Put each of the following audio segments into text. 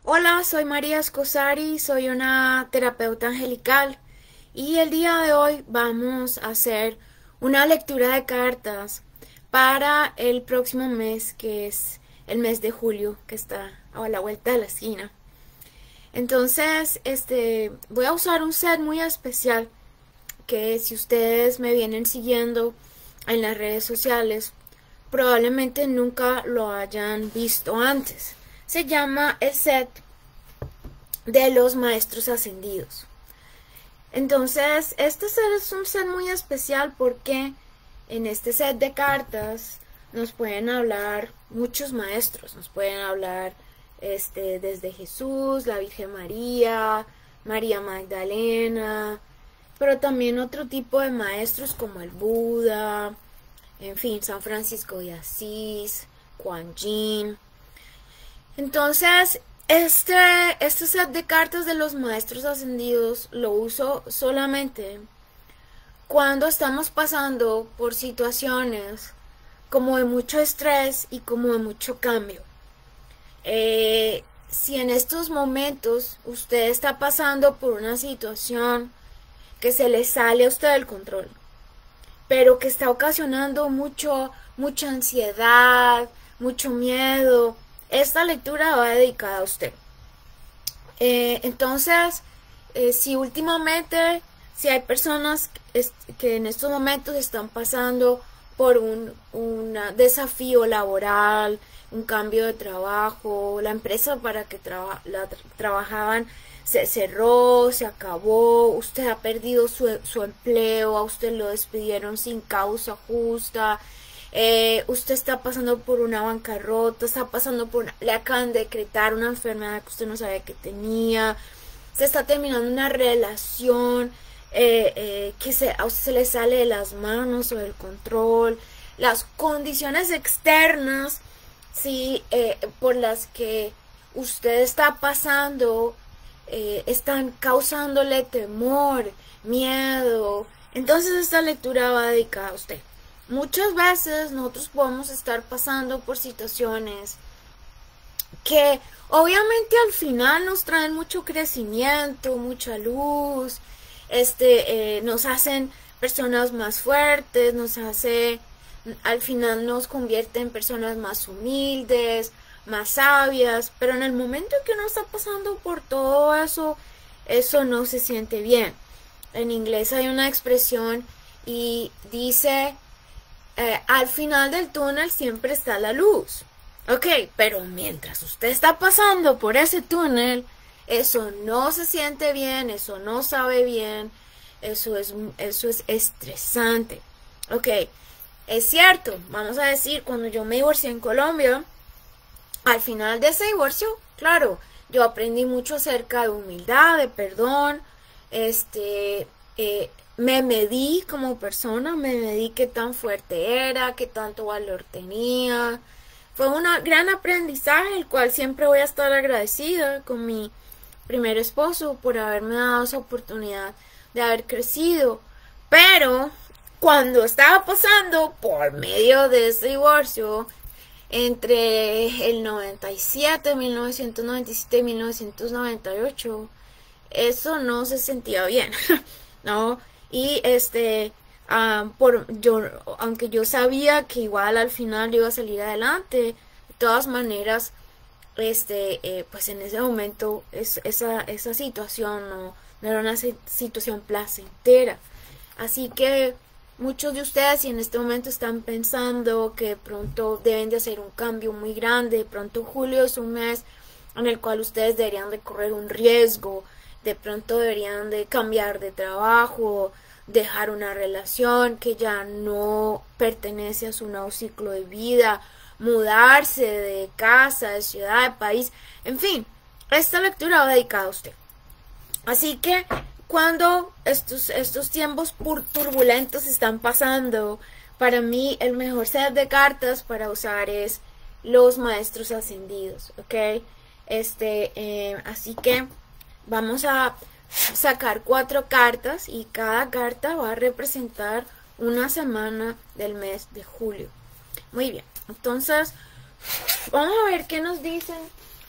Hola, soy María Escosari, soy una terapeuta angelical y el día de hoy vamos a hacer una lectura de cartas para el próximo mes, que es el mes de julio, que está a la vuelta de la esquina. Entonces, voy a usar un set muy especial que si ustedes me vienen siguiendo en las redes sociales, probablemente nunca lo hayan visto antes. Se llama el set de los maestros ascendidos. Entonces, este set es un set muy especial porque en este set de cartas nos pueden hablar muchos maestros, nos pueden hablar desde Jesús, la Virgen María, María Magdalena, pero también otro tipo de maestros como el Buda, en fin, San Francisco de Asís, Kuan Yin. Entonces, este set de cartas de los maestros ascendidos lo uso solamente cuando estamos pasando por situaciones como de mucho estrés y como de mucho cambio. Si en estos momentos usted está pasando por una situación que se le sale a usted del control, pero que está ocasionando mucha ansiedad, mucho miedo, esta lectura va dedicada a usted. Entonces, si últimamente, si hay personas que en estos momentos están pasando por un desafío laboral, un cambio de trabajo, la empresa para que trabajaban se cerró, se acabó, usted ha perdido su empleo, a usted lo despidieron sin causa justa, usted está pasando por una bancarrota, le acaban de decretar una enfermedad que usted no sabía que tenía, se está terminando una relación a usted se le sale de las manos o del control, las condiciones externas, sí, por las que usted está pasando, están causándole temor, miedo. Entonces esta lectura va dedicada a usted. Muchas veces nosotros podemos estar pasando por situaciones que obviamente al final nos traen mucho crecimiento, mucha luz, nos hacen personas más fuertes, al final nos convierte en personas más humildes, más sabias, pero en el momento en que uno está pasando por todo eso, eso no se siente bien. En inglés hay una expresión y dice, al final del túnel siempre está la luz. Ok, pero mientras usted está pasando por ese túnel, eso no se siente bien, eso no sabe bien, eso es estresante. Ok, es cierto, vamos a decir, cuando yo me divorcié en Colombia, al final de ese divorcio, claro, yo aprendí mucho acerca de humildad, de perdón, me medí como persona, me medí qué tan fuerte era, qué tanto valor tenía. Fue un gran aprendizaje, el cual siempre voy a estar agradecida con mi primer esposo por haberme dado esa oportunidad de haber crecido. Pero cuando estaba pasando por medio de ese divorcio, entre el 97, 1997 y 1998, eso no se sentía bien, ¿no? Y aunque yo sabía que igual al final yo iba a salir adelante, de todas maneras, pues en ese momento esa situación no era una situación placentera. Así que muchos de ustedes, si en este momento están pensando que de pronto deben de hacer un cambio muy grande, de pronto julio es un mes en el cual ustedes deberían de correr un riesgo, de pronto deberían de cambiar de trabajo, dejar una relación que ya no pertenece a su nuevo ciclo de vida, mudarse de casa, de ciudad, de país, en fin, esta lectura va dedicada a usted. Así que cuando estos tiempos turbulentos están pasando, para mí el mejor set de cartas para usar es los maestros ascendidos, ¿ok? Así que vamos a sacar 4 cartas y cada carta va a representar una semana del mes de julio. Muy bien, entonces vamos a ver qué nos dicen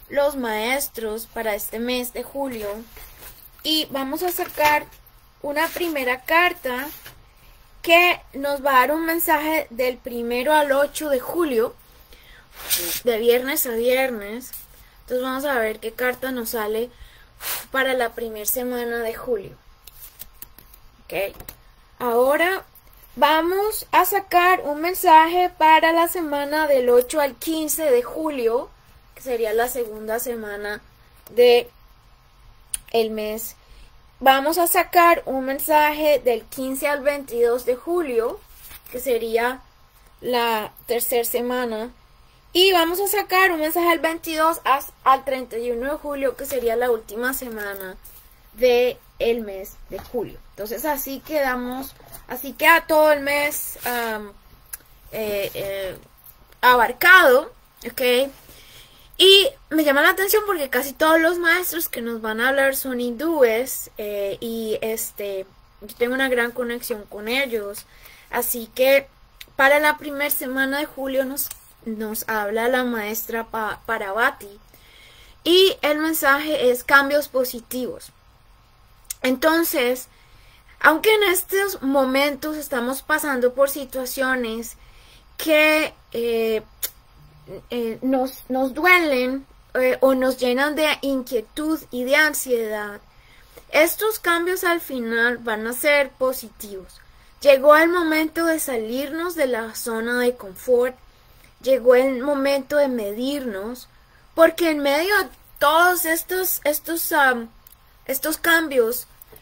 los maestros para este mes de julio. Y vamos a sacar una primera carta que nos va a dar un mensaje del 1 al 8 de julio, de viernes a viernes. Entonces vamos a ver qué carta nos sale para la primera semana de julio. Ok, ahora vamos a sacar un mensaje para la semana del 8 al 15 de julio, que sería la segunda semana de el mes. Vamos a sacar un mensaje del 15 al 22 de julio, que sería la tercera semana. Y vamos a sacar un mensaje del 22 al 31 de julio, que sería la última semana de el mes de julio. Entonces así quedamos, así queda todo el mes abarcado, ¿ok? Y me llama la atención porque casi todos los maestros que nos van a hablar son hindúes, y yo tengo una gran conexión con ellos. Así que para la primera semana de julio nos habla la maestra Parvati, y el mensaje es cambios positivos. Entonces, aunque en estos momentos estamos pasando por situaciones que nos duelen o nos llenan de inquietud y de ansiedad, estos cambios al final van a ser positivos. Llegó el momento de salirnos de la zona de confort, llegó el momento de medirnos, porque en medio de todos estos cambios,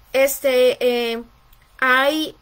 hay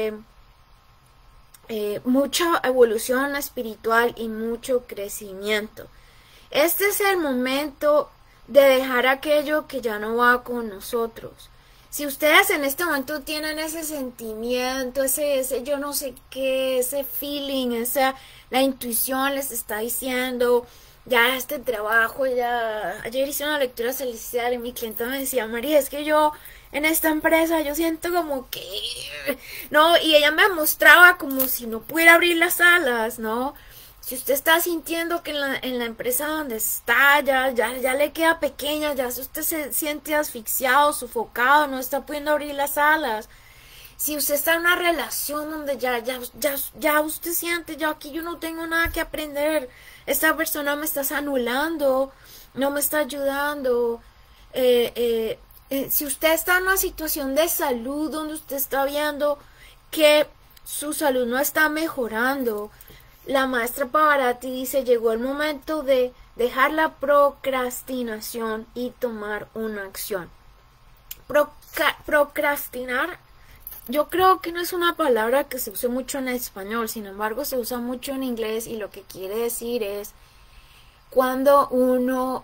mucha evolución espiritual y mucho crecimiento. Este es el momento de dejar aquello que ya no va con nosotros. Si ustedes en este momento tienen ese sentimiento, ese yo no sé qué, ese feeling, la intuición les está diciendo, ya este trabajo, ya, ayer hice una lectura celestial y mi cliente me decía, María, es que yo en esta empresa yo siento como que, no, y ella me mostraba como si no pudiera abrir las alas, ¿no? Si usted está sintiendo que en la empresa donde está ya le queda pequeña, ya si usted se siente asfixiado, sufocado, no está pudiendo abrir las alas. Si usted está en una relación donde ya usted siente, ya aquí yo no tengo nada que aprender, esta persona me está anulando, no me está ayudando. Si usted está en una situación de salud donde usted está viendo que su salud no está mejorando, la maestra Parvati dice, llegó el momento de dejar la procrastinación y tomar una acción. Procrastinar, yo creo que no es una palabra que se use mucho en español, sin embargo se usa mucho en inglés, y lo que quiere decir es cuando uno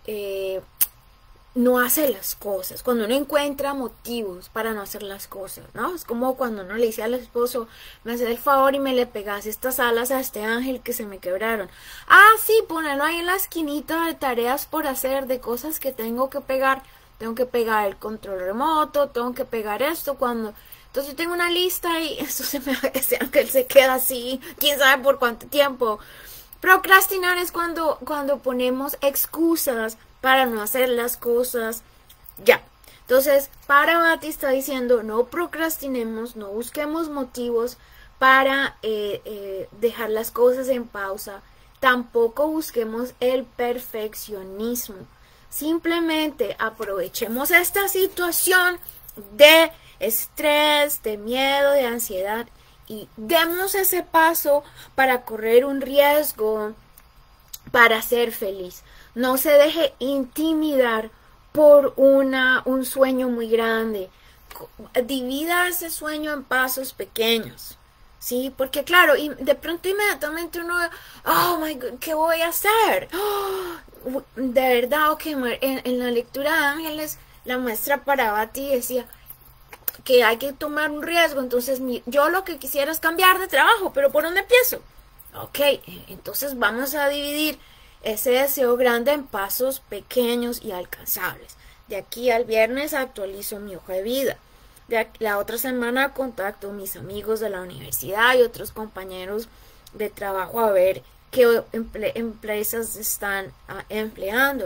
no hace las cosas, cuando uno encuentra motivos para no hacer las cosas, ¿no? Es como cuando uno le dice al esposo, me haces el favor y me le pegas estas alas a este ángel que se me quebraron. Ah, sí, ponerlo ahí en la esquinita de tareas por hacer, de cosas que tengo que pegar el control remoto, tengo que pegar esto, entonces yo tengo una lista y ese ángel se queda así, quién sabe por cuánto tiempo. Procrastinar es cuando ponemos excusas para no hacer las cosas ya. Entonces, Parvati está diciendo, no procrastinemos, no busquemos motivos para dejar las cosas en pausa. Tampoco busquemos el perfeccionismo. Simplemente aprovechemos esta situación de estrés, de miedo, de ansiedad, y demos ese paso para correr un riesgo, para ser feliz. No se deje intimidar por un sueño muy grande. Divida ese sueño en pasos pequeños, ¿sí? Porque claro, y de pronto inmediatamente uno, oh my God, ¿qué voy a hacer? Oh, de verdad, ok, en la lectura de ángeles, la maestra Parvati decía que hay que tomar un riesgo. Entonces yo lo que quisiera es cambiar de trabajo, pero ¿por dónde empiezo? Ok, entonces vamos a dividir ese deseo grande en pasos pequeños y alcanzables. De aquí al viernes actualizo mi hoja de vida. La otra semana contacto a mis amigos de la universidad y otros compañeros de trabajo a ver qué empresas están empleando.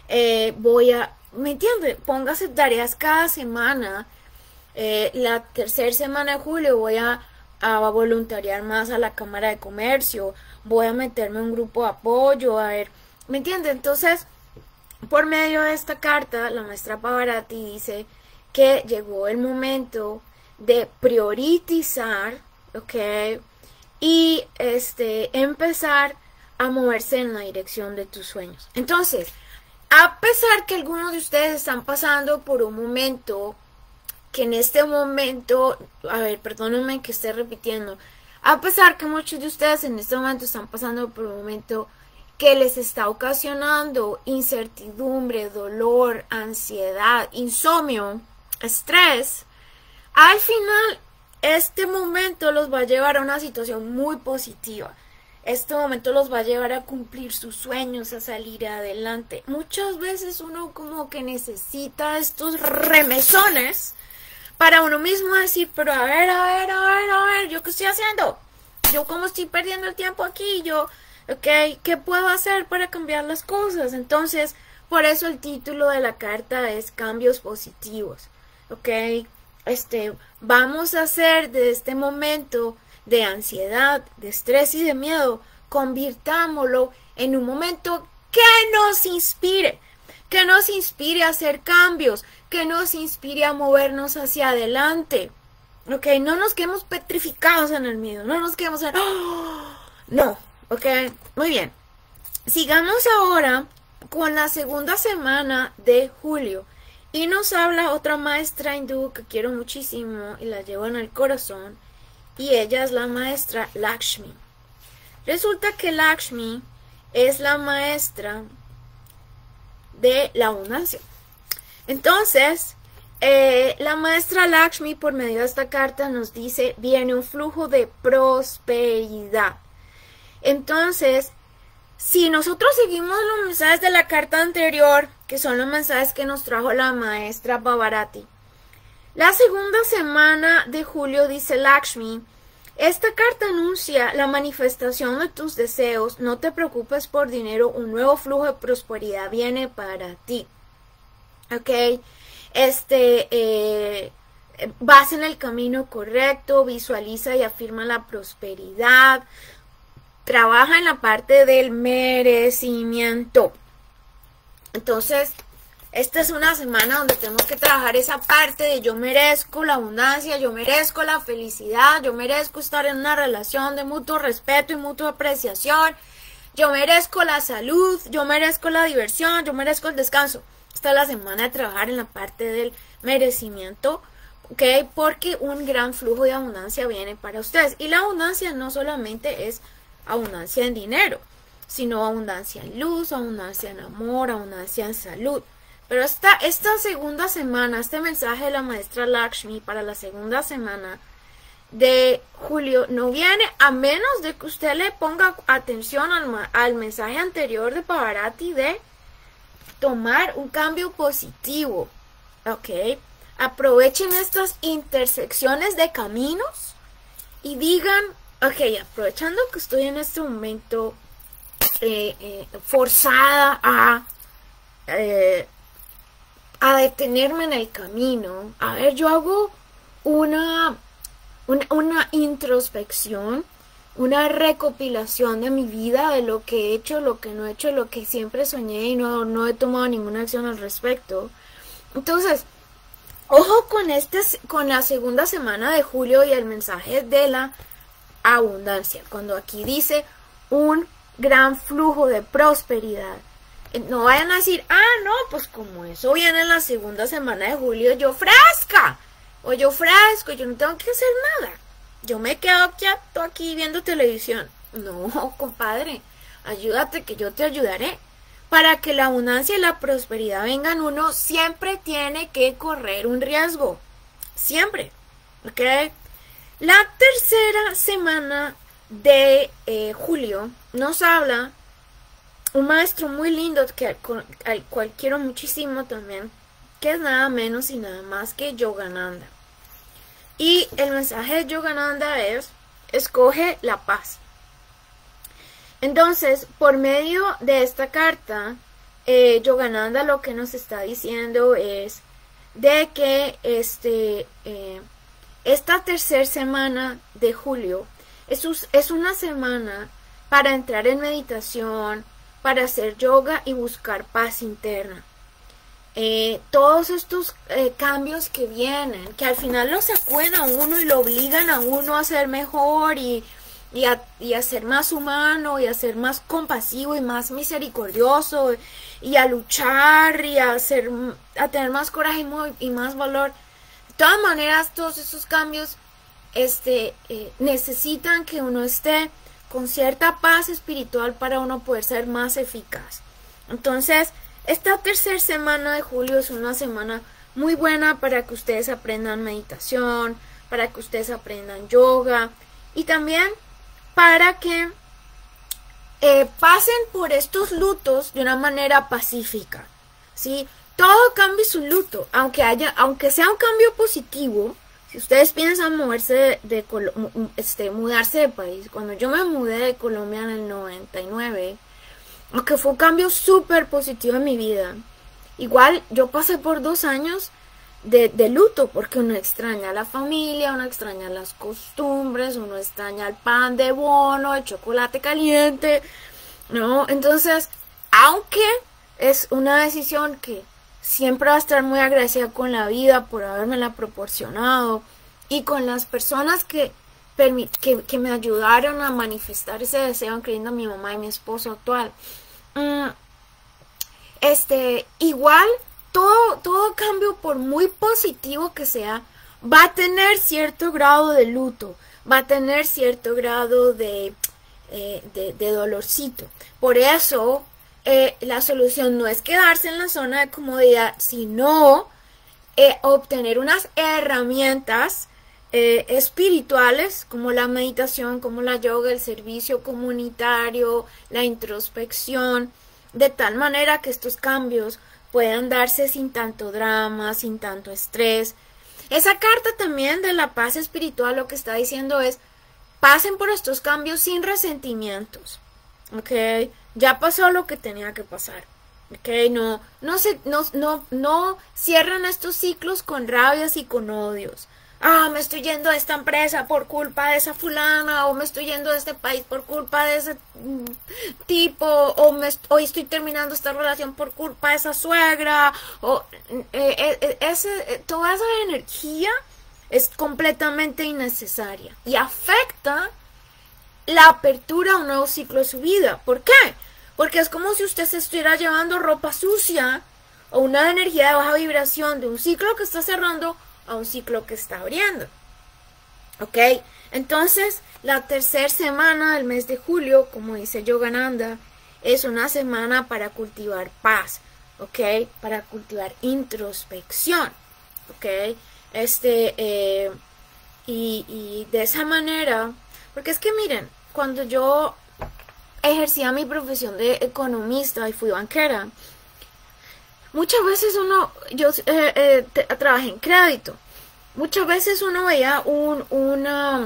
¿me entiende? Póngase tareas cada semana. La tercera semana de julio voy a voluntariar más a la Cámara de Comercio, voy a meterme en un grupo de apoyo, a ver, ¿me entiende? Entonces, por medio de esta carta, la maestra Pavarotti dice que llegó el momento de priorizar, ¿ok? Y empezar a moverse en la dirección de tus sueños. Entonces, a pesar que algunos de ustedes están pasando por un momento que en este momento, a ver, perdónenme que esté repitiendo, a pesar que muchos de ustedes en este momento están pasando por un momento que les está ocasionando incertidumbre, dolor, ansiedad, insomnio, estrés, al final este momento los va a llevar a una situación muy positiva. Este momento los va a llevar a cumplir sus sueños, a salir adelante. Muchas veces uno como que necesita estos remesones para uno mismo decir, pero a ver, ¿yo qué estoy haciendo? ¿Yo cómo estoy perdiendo el tiempo aquí? Yo, ok, ¿qué puedo hacer para cambiar las cosas? Entonces, por eso el título de la carta es Cambios Positivos, ok. Vamos a hacer de este momento de ansiedad, de estrés y de miedo, convirtámoslo en un momento que nos inspire a hacer cambios, que nos inspire a movernos hacia adelante. Ok, no nos quedemos petrificados en el miedo, no nos quedemos en... ¡Oh! No, ok, muy bien. Sigamos ahora con la segunda semana de julio. Y nos habla otra maestra hindú que quiero muchísimo y la llevo en el corazón. Y ella es la maestra Lakshmi. Resulta que Lakshmi es la maestra de la abundancia. Entonces, la maestra Lakshmi, por medio de esta carta, nos dice, viene un flujo de prosperidad. Entonces, si nosotros seguimos los mensajes de la carta anterior, que son los mensajes que nos trajo la maestra Pavarotti, la segunda semana de julio, dice Lakshmi, esta carta anuncia la manifestación de tus deseos, no te preocupes por dinero, un nuevo flujo de prosperidad viene para ti. Ok, vas en el camino correcto, visualiza y afirma la prosperidad, trabaja en la parte del merecimiento. Entonces, esta es una semana donde tenemos que trabajar esa parte de yo merezco la abundancia, yo merezco la felicidad, yo merezco estar en una relación de mutuo respeto y mutua apreciación, yo merezco la salud, yo merezco la diversión, yo merezco el descanso. Esta es la semana de trabajar en la parte del merecimiento, ¿ok? Porque un gran flujo de abundancia viene para ustedes. Y la abundancia no solamente es abundancia en dinero, sino abundancia en luz, abundancia en amor, abundancia en salud. Pero esta segunda semana, este mensaje de la maestra Lakshmi para la segunda semana de julio no viene a menos de que usted le ponga atención al mensaje anterior de Pavarotti de tomar un cambio positivo, ¿ok? Aprovechen estas intersecciones de caminos y digan, ok, aprovechando que estoy en este momento forzada a detenerme en el camino, a ver, yo hago una introspección, una recopilación de mi vida, de lo que he hecho, lo que no he hecho, lo que siempre soñé y no he tomado ninguna acción al respecto. Entonces, ojo con la segunda semana de julio y el mensaje de la abundancia. Cuando aquí dice un gran flujo de prosperidad. No vayan a decir, no, pues como eso viene en la segunda semana de julio, yo fresca, o yo fresco, yo no tengo que hacer nada. Yo me quedo quieto aquí viendo televisión. No, compadre, ayúdate que yo te ayudaré. Para que la abundancia y la prosperidad vengan, uno siempre tiene que correr un riesgo. Siempre. ¿Ok? La tercera semana de julio nos habla un maestro muy lindo al cual quiero muchísimo también, que es nada menos y nada más que Yogananda. Y el mensaje de Yogananda es, escoge la paz. Entonces, por medio de esta carta, Yogananda lo que nos está diciendo es de que esta tercera semana de julio es una semana para entrar en meditación, para hacer yoga y buscar paz interna. Todos estos cambios que vienen, que al final lo sacuden a uno y lo obligan a uno a ser mejor y a ser más humano y a ser más compasivo y más misericordioso y a luchar y a tener más coraje y más valor. De todas maneras, todos esos cambios necesitan que uno esté con cierta paz espiritual para uno poder ser más eficaz. Entonces, esta tercera semana de julio es una semana muy buena para que ustedes aprendan meditación, para que ustedes aprendan yoga y también para que pasen por estos lutos de una manera pacífica, ¿sí? Todo cambio es un luto, aunque sea un cambio positivo. Si ustedes piensan mudarse de país, cuando yo me mudé de Colombia en el 99, aunque fue un cambio súper positivo en mi vida, igual yo pasé por 2 años de luto, porque uno extraña a la familia, uno extraña las costumbres, uno extraña el pan de bono, el chocolate caliente, ¿no? Entonces, aunque es una decisión que siempre va a estar muy agradecida con la vida por habérmela proporcionado y con las personas que me ayudaron a manifestar ese deseo, incluyendo a mi mamá y mi esposo actual. Igual todo cambio, por muy positivo que sea, va a tener cierto grado de luto, va a tener cierto grado de dolorcito. Por eso la solución no es quedarse en la zona de comodidad, sino obtener unas herramientas espirituales como la meditación, como la yoga, el servicio comunitario, la introspección, de tal manera que estos cambios puedan darse sin tanto drama, sin tanto estrés. Esa carta también de la paz espiritual lo que está diciendo es: pasen por estos cambios sin resentimientos, ¿ok? Ya pasó lo que tenía que pasar, ¿ok? No cierran estos ciclos con rabias y con odios. Me estoy yendo de esta empresa por culpa de esa fulana, o me estoy yendo de este país por culpa de ese tipo, hoy estoy terminando esta relación por culpa de esa suegra, toda esa energía es completamente innecesaria y afecta la apertura a un nuevo ciclo de su vida. ¿Por qué? Porque es como si usted se estuviera llevando ropa sucia o una energía de baja vibración de un ciclo que está cerrando a un ciclo que está abriendo. ¿Ok? Entonces, la tercera semana del mes de julio, como dice Yogananda, es una semana para cultivar paz, ¿ok? Para cultivar introspección, ¿ok? Y de esa manera, porque es que miren, cuando yo ejercía mi profesión de economista y fui banquera, muchas veces yo trabajé en crédito, muchas veces uno veía unos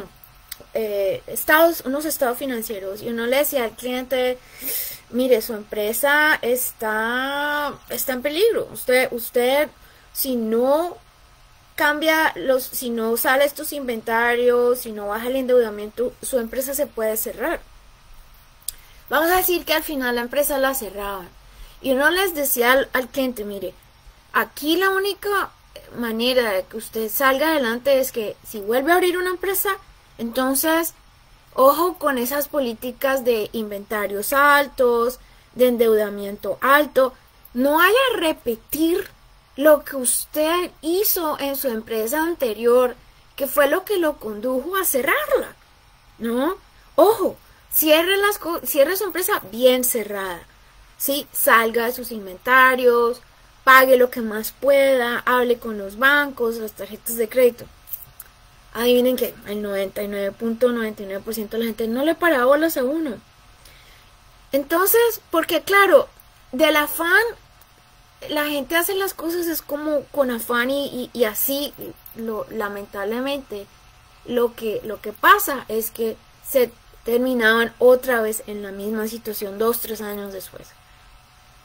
estados financieros y uno le decía al cliente: mire, su empresa está en peligro, usted si no cambia si no sale estos inventarios, si no baja el endeudamiento, su empresa se puede cerrar. Vamos a decir que al final la empresa la cerraban. Y uno les decía al cliente: mire, aquí la única manera de que usted salga adelante es que si vuelve a abrir una empresa, entonces ojo con esas políticas de inventarios altos, de endeudamiento alto. No vaya a repetir lo que usted hizo en su empresa anterior, que fue lo que lo condujo a cerrarla, ¿no? Ojo, cierre su empresa bien cerrada. Sí, salga de sus inventarios, pague lo que más pueda, hable con los bancos, las tarjetas de crédito. Adivinen que el 99.99% de la gente no le para bolas a uno. Entonces, porque claro, del afán, la gente hace las cosas es como con afán y así, lamentablemente, lo que pasa es que se terminaban otra vez en la misma situación 2-3 años después.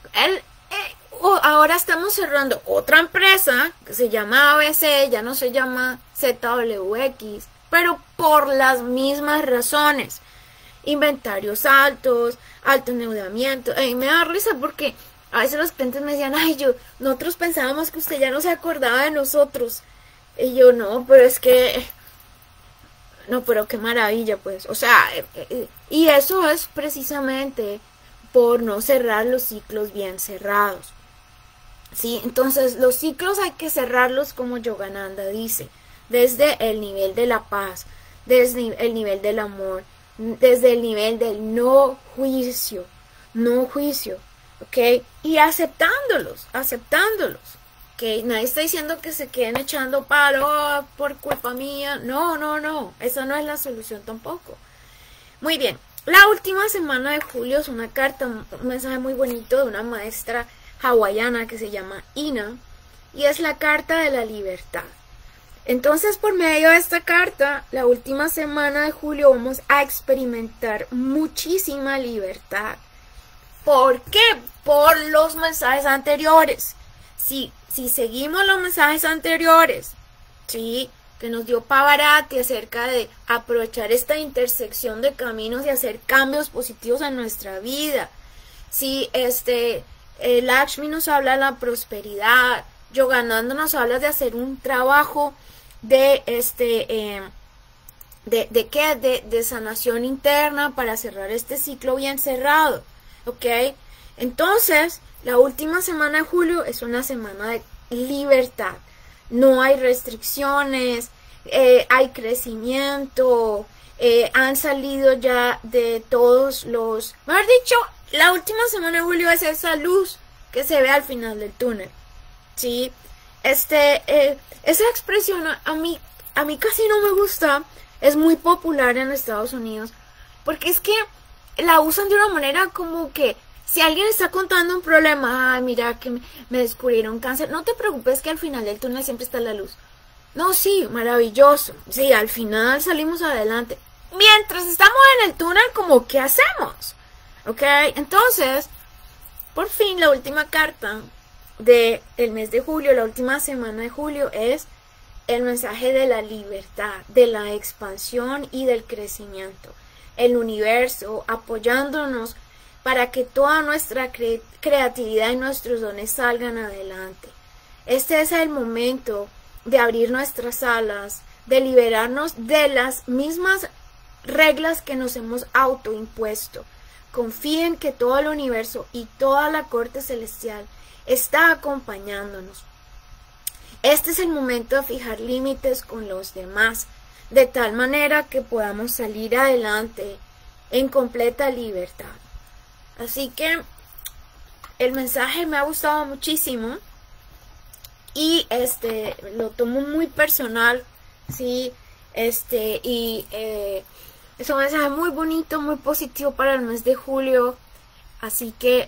Ahora estamos cerrando otra empresa que se llama ABC, ya no se llama ZWX, pero por las mismas razones. Inventarios altos, alto endeudamiento. Me da risa porque a veces los clientes me decían, ay, nosotros pensábamos que usted ya no se acordaba de nosotros. Y yo, no, pero es que, no, pero qué maravilla, pues. O sea, y eso es precisamente por no cerrar los ciclos bien cerrados. ¿Sí? Entonces, los ciclos hay que cerrarlos como Yogananda dice, desde el nivel de la paz, desde el nivel del amor, desde el nivel del no juicio, ¿ok? Y aceptándolos, ¿ok? Nadie está diciendo que se queden echando palo por culpa mía, no, esa no es la solución tampoco. Muy bien, la última semana de julio es una carta, un mensaje muy bonito de una maestra hawaiana que se llama Ina, y es la carta de la libertad. Entonces, por medio de esta carta, la última semana de julio vamos a experimentar muchísima libertad. ¿Por qué? Por los mensajes anteriores. Si seguimos los mensajes anteriores, ¿sí? Que nos dio Pavarotti acerca de aprovechar esta intersección de caminos y hacer cambios positivos en nuestra vida. Si Lakshmi nos habla de la prosperidad, Yogananda nos habla de hacer un trabajo de sanación interna para cerrar este ciclo bien cerrado, ¿ok? Entonces, la última semana de julio es una semana de libertad. No hay restricciones, hay crecimiento, han salido ya de todos los... Mejor dicho, la última semana de julio es esa luz que se ve al final del túnel, ¿sí? Esa expresión a mí casi no me gusta, es muy popular en Estados Unidos, porque es que la usan de una manera como que si alguien está contando un problema, ay, mira que me descubrieron cáncer, no te preocupes que al final del túnel siempre está la luz. No, sí, maravilloso, sí, al final salimos adelante. Mientras estamos en el túnel, como, ¿qué hacemos? ¿Ok? Entonces, por fin la última carta del mes de julio, la última semana de julio, es el mensaje de la libertad, de la expansión y del crecimiento. El universo apoyándonos para que toda nuestra creatividad y nuestros dones salgan adelante. Este es el momento de abrir nuestras alas, de liberarnos de las mismas reglas que nos hemos autoimpuesto. Confíen que todo el universo y toda la corte celestial está acompañándonos. Este es el momento de fijar límites con los demás, de tal manera que podamos salir adelante en completa libertad. Así que el mensaje me ha gustado muchísimo y lo tomo muy personal, sí, es un mensaje muy bonito, muy positivo para el mes de julio. Así que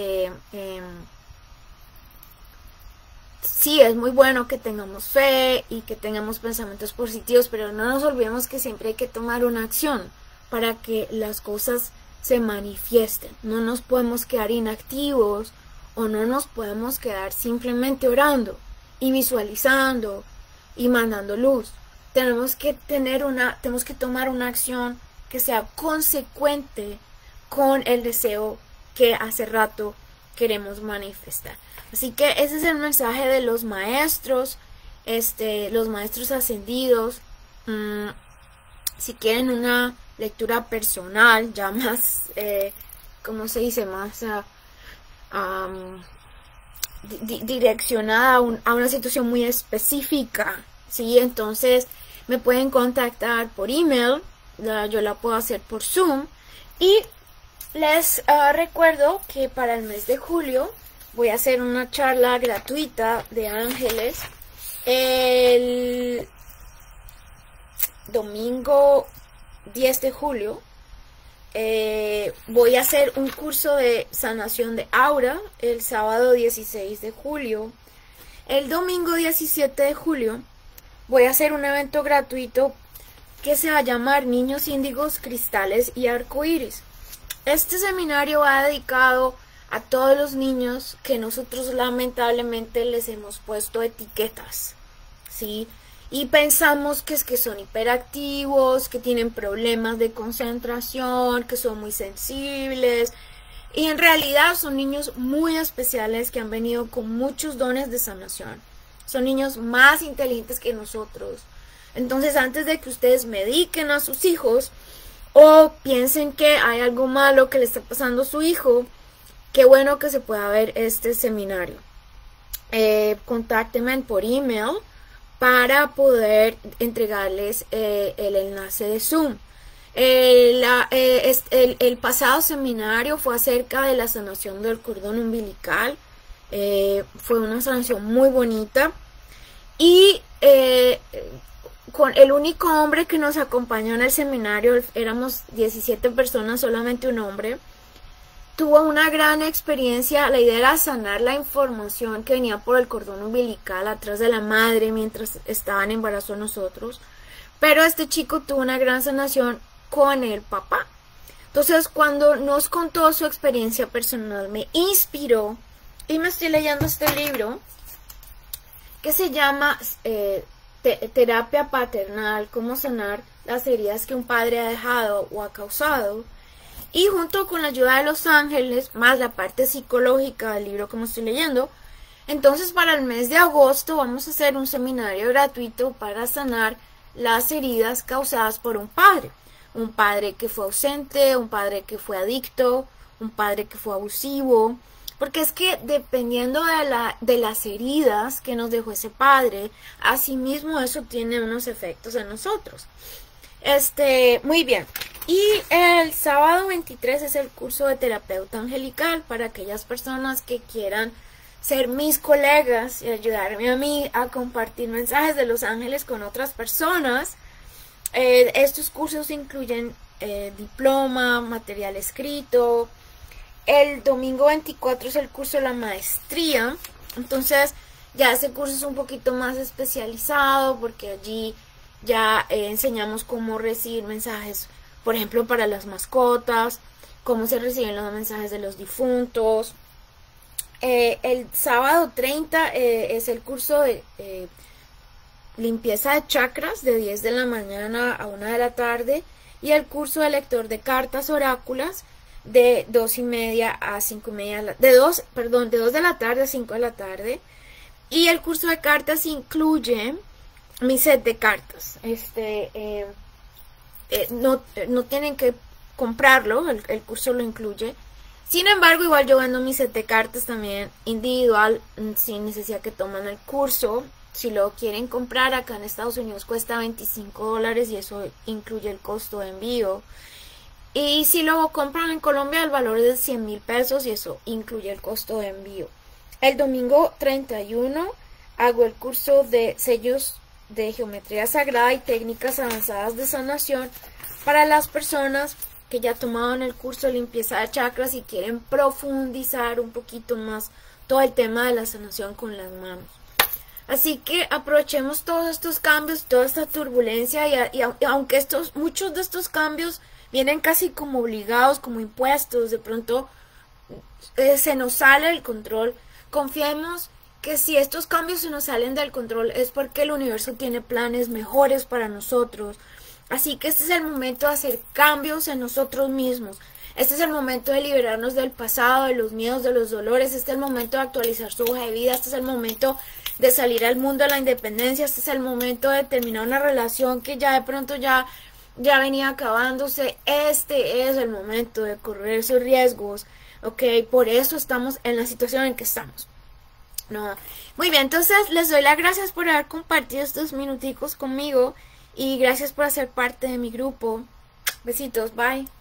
sí, es muy bueno que tengamos fe y que tengamos pensamientos positivos, pero no nos olvidemos que siempre hay que tomar una acción para que las cosas se manifiesten. No nos podemos quedar inactivos o no nos podemos quedar simplemente orando y visualizando y mandando luz. Tenemos que tomar una acción que sea consecuente con el deseo que hace rato queremos manifestar. Así que ese es el mensaje de los maestros, los maestros ascendidos. Si quieren una lectura personal, ya más, ¿cómo se dice? Más direccionada a una situación muy específica, ¿sí? Entonces me pueden contactar por email, yo la puedo hacer por Zoom, y les recuerdo que para el mes de julio voy a hacer una charla gratuita de ángeles el domingo 10 de julio. Voy a hacer un curso de sanación de aura el sábado 16 de julio. El domingo 17 de julio voy a hacer un evento gratuito que se va a llamar Niños Índigos, Cristales y Arcoíris. Este seminario va dedicado a todos los niños que nosotros lamentablemente les hemos puesto etiquetas, ¿sí? Y pensamos que es que son hiperactivos, que tienen problemas de concentración, que son muy sensibles. Y en realidad son niños muy especiales que han venido con muchos dones de sanación. Son niños más inteligentes que nosotros. Entonces, antes de que ustedes mediquen a sus hijos o piensen que hay algo malo que le está pasando a su hijo, qué bueno que se pueda ver este seminario. Contáctenme por email para poder entregarles el enlace de Zoom. El pasado seminario fue acerca de la sanación del cordón umbilical. Fue una sanación muy bonita. Y con el único hombre que nos acompañó en el seminario, éramos 17 personas, solamente un hombre, tuvo una gran experiencia. La idea era sanar la información que venía por el cordón umbilical atrás de la madre mientras estaba en embarazo de nosotros. Pero este chico tuvo una gran sanación con el papá. Entonces, cuando nos contó su experiencia personal, me inspiró y me estoy leyendo este libro que se llama Terapia Paternal, cómo sanar las heridas que un padre ha dejado o ha causado. Y junto con la ayuda de los ángeles, más la parte psicológica del libro que me estoy leyendo, entonces para el mes de agosto vamos a hacer un seminario gratuito para sanar las heridas causadas por un padre. Un padre que fue ausente, un padre que fue adicto, un padre que fue abusivo. Porque es que dependiendo de las heridas que nos dejó ese padre, asimismo eso tiene unos efectos en nosotros. Muy bien. Y el sábado 23 es el curso de terapeuta angelical para aquellas personas que quieran ser mis colegas y ayudarme a mí a compartir mensajes de los ángeles con otras personas. Estos cursos incluyen diploma, material escrito. El domingo 24 es el curso de la maestría. Entonces ya ese curso es un poquito más especializado porque allí ya enseñamos cómo recibir mensajes, por ejemplo, para las mascotas, cómo se reciben los mensajes de los difuntos. El sábado 30 es el curso de limpieza de chakras de 10 de la mañana a 1 de la tarde y el curso de lector de cartas oráculas de 2:30 a 5:30, de 2 de la tarde a 5 de la tarde. Y el curso de cartas incluye mi set de cartas. No tienen que comprarlo, el curso lo incluye. Sin embargo, igual yo vendo mi set de cartas también individual, sin necesidad que tomen el curso. Si lo quieren comprar acá en Estados Unidos cuesta $25 y eso incluye el costo de envío. Y si lo compran en Colombia, el valor es de 100,000 pesos y eso incluye el costo de envío. El domingo 31 hago el curso de sellos de geometría sagrada y técnicas avanzadas de sanación para las personas que ya tomaron el curso de limpieza de chakras y quieren profundizar un poquito más todo el tema de la sanación con las manos. Así que aprovechemos todos estos cambios, toda esta turbulencia y aunque muchos de estos cambios vienen casi como obligados, como impuestos, de pronto se nos sale el control. Confiemos que si estos cambios se nos salen del control es porque el universo tiene planes mejores para nosotros. Así que este es el momento de hacer cambios en nosotros mismos. Este es el momento de liberarnos del pasado, de los miedos, de los dolores. Este es el momento de actualizar su hoja de vida. Este es el momento de salir al mundo de la independencia. Este es el momento de terminar una relación que ya de pronto ya venía acabándose. Este es el momento de correr sus riesgos, ¿ok? Por eso estamos en la situación en que estamos. No. Muy bien, entonces les doy las gracias por haber compartido estos minuticos conmigo y gracias por hacer parte de mi grupo. Besitos, bye.